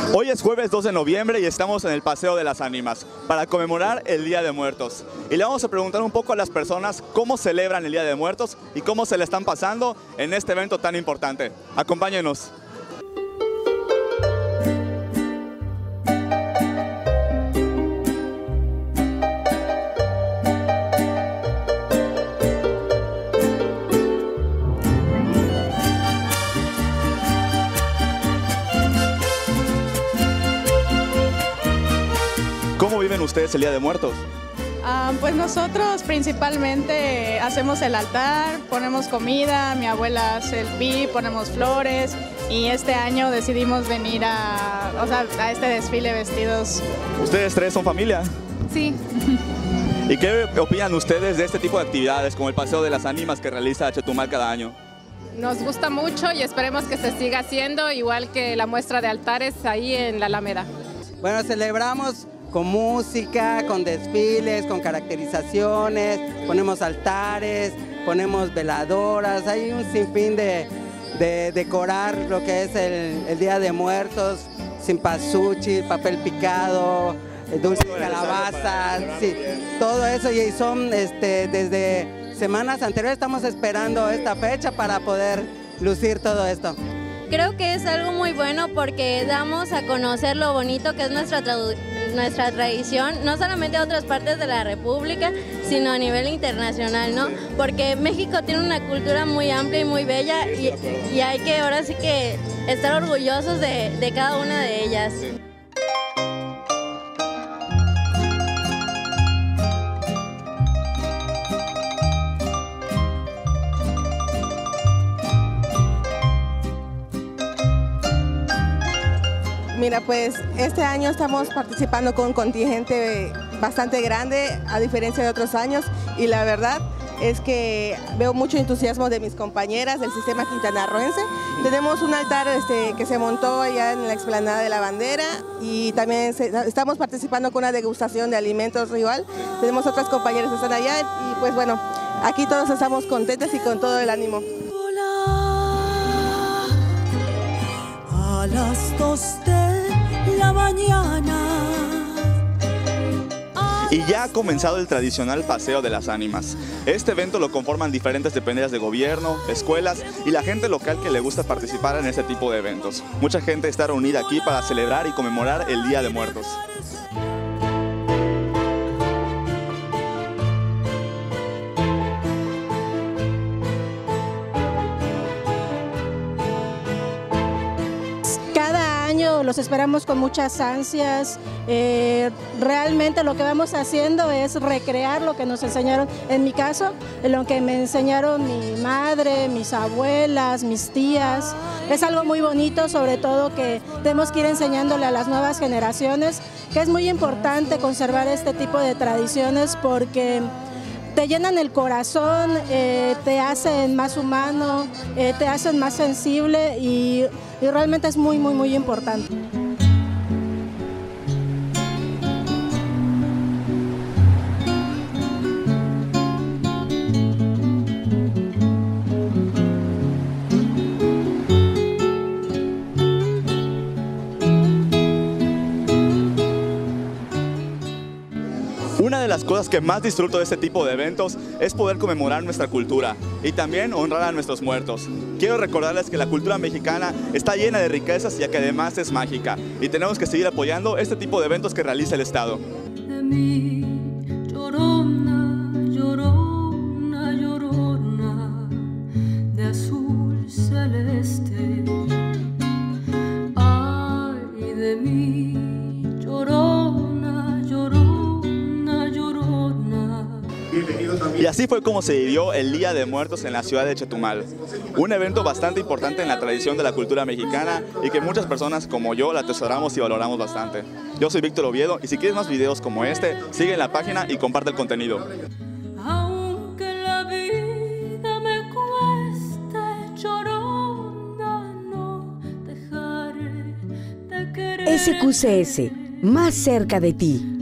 Hoy es jueves 2 de noviembre y estamos en el Paseo de las Ánimas para conmemorar el Día de Muertos. Y le vamos a preguntar un poco a las personas cómo celebran el Día de Muertos y cómo se le están pasando en este evento tan importante. Acompáñenos. ¿Cómo viven ustedes el Día de Muertos? Pues nosotros principalmente hacemos el altar, ponemos comida, mi abuela hace el pi, ponemos flores y este año decidimos venir a este desfile vestidos. ¿Ustedes tres son familia? Sí. ¿Y qué opinan ustedes de este tipo de actividades como el Paseo de las Ánimas que realiza Chetumal cada año? Nos gusta mucho y esperemos que se siga haciendo, igual que la muestra de altares ahí en la Alameda. Bueno, celebramos con música, con desfiles, con caracterizaciones, ponemos altares, ponemos veladoras, hay un sinfín de decorar lo que es el Día de Muertos, cempasúchil, papel picado, dulce de calabaza, sí, todo eso, y son desde semanas anteriores estamos esperando esta fecha para poder lucir todo esto. Creo que es algo muy bueno porque damos a conocer lo bonito que es nuestra tradición, no solamente a otras partes de la República, sino a nivel internacional, ¿no? Porque México tiene una cultura muy amplia y muy bella y hay que ahora sí que estar orgullosos de cada una de ellas. Mira, pues este año estamos participando con un contingente bastante grande, a diferencia de otros años, y la verdad es que veo mucho entusiasmo de mis compañeras del sistema quintanarroense. Tenemos un altar que se montó allá en la explanada de la bandera y también estamos participando con una degustación de alimentos rival. Tenemos otras compañeras que están allá y pues bueno, aquí todos estamos contentos y con todo el ánimo. A las 2 de la mañana. Y ya ha comenzado el tradicional Paseo de las Ánimas. Este evento lo conforman diferentes dependencias de gobierno, escuelas y la gente local que le gusta participar en este tipo de eventos. Mucha gente está reunida aquí para celebrar y conmemorar el Día de Muertos. Los esperamos con muchas ansias. Realmente lo que vamos haciendo es recrear lo que nos enseñaron, en mi caso, lo que me enseñaron mi madre, mis abuelas, mis tías. Es algo muy bonito, sobre todo que tenemos que ir enseñándole a las nuevas generaciones, que es muy importante conservar este tipo de tradiciones porque te llenan el corazón, te hacen más humano, te hacen más sensible y realmente es muy, muy, muy importante. Una de las cosas que más disfruto de este tipo de eventos es poder conmemorar nuestra cultura y también honrar a nuestros muertos. Quiero recordarles que la cultura mexicana está llena de riquezas y que además es mágica y tenemos que seguir apoyando este tipo de eventos que realiza el Estado. De mí, llorona, llorona, llorona, de azul celeste. Ay, de mí, llorona, llorona, llorona. Y así fue como se vivió el Día de Muertos en la ciudad de Chetumal. Un evento bastante importante en la tradición de la cultura mexicana y que muchas personas como yo la atesoramos y valoramos bastante. Yo soy Víctor Oviedo y si quieres más videos como este, sigue en la página y comparte el contenido. Aunque la vida me cueste, llorona, no dejaré de querer. SQCS, más cerca de ti.